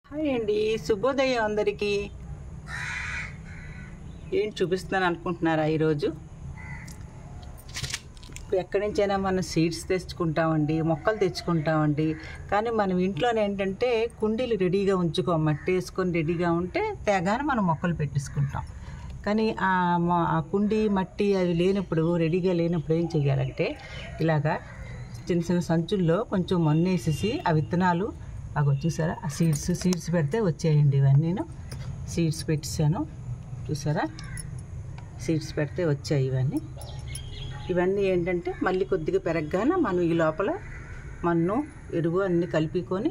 Hi అండి, శుభోదయం అందరికీ. ఏం చూపిస్తున్నాను అనుకుంటున్నారా? ఈరోజు ఎక్కడి నుంచైనా మనం సీడ్స్ తెచ్చుకుంటామండి, మొక్కలు తెచ్చుకుంటామండి. కానీ మనం ఇంట్లోనే ఏంటంటే కుండీలు రెడీగా ఉంచుకోం, మట్టి వేసుకొని రెడీగా ఉంటే తేగానే మనం మొక్కలు పెట్టేసుకుంటాం. కానీ ఆ కుండీ మట్టి అవి లేనప్పుడు, రెడీగా లేనప్పుడు ఏం చేయాలంటే ఇలాగా చిన్న చిన్న సంచుల్లో కొంచెం మన్నేసేసి ఆ విత్తనాలు అవి చూసారా, ఆ సీడ్స్ పెడితే వచ్చాయండి. ఇవన్నీ సీడ్స్ పెట్టేశాను, చూసారా, సీడ్స్ పెడితే వచ్చాయి. ఇవన్నీ ఏంటంటే మళ్ళీ కొద్దిగా పెరగగానే మనం ఈ లోపల మన్ను, ఎరువు అన్నీ కలుపుకొని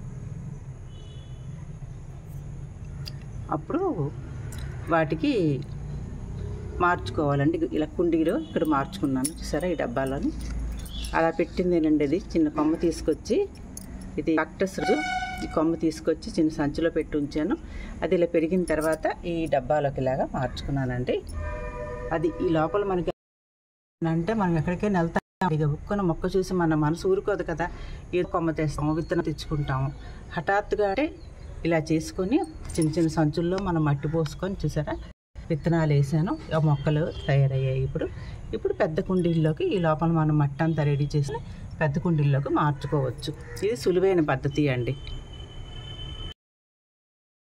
అప్పుడు వాటికి మార్చుకోవాలండి. ఇలా కుండీలో ఇక్కడ మార్చుకున్నాను, చూసారా, ఈ డబ్బాలను అలా పెట్టిందేనండి. అది చిన్న కొమ్మ తీసుకొచ్చి, ఇది కాక్టస్ ఈ కొమ్మ తీసుకొచ్చి చిన్న సంచిలో పెట్టి ఉంచాను. అది ఇలా పెరిగిన తర్వాత ఈ డబ్బాలోకి ఇలాగా మార్చుకున్నానండి. అది ఈ లోపల మనకి అంటే మనం ఎక్కడికైనా వెళ్తాం, ఇక బుక్కున మొక్క చూసి మన మనసు ఊరుకోదు కదా, ఏదో కొమ్మ తెస్తాము, విత్తనం తెచ్చుకుంటాము. హఠాత్తుగా అంటే ఇలా చేసుకొని చిన్న చిన్న సంచుల్లో మనం మట్టి పోసుకొని, చూసారా, విత్తనాలు వేసాను, మొక్కలు తయారయ్యాయి. ఇప్పుడు పెద్ద కుండీల్లోకి ఈ లోపల మనం మట్టి అంతా రెడీ చేసి పెద్ద కుండీల్లోకి మార్చుకోవచ్చు. ఇది సులువైన పద్ధతి అండి.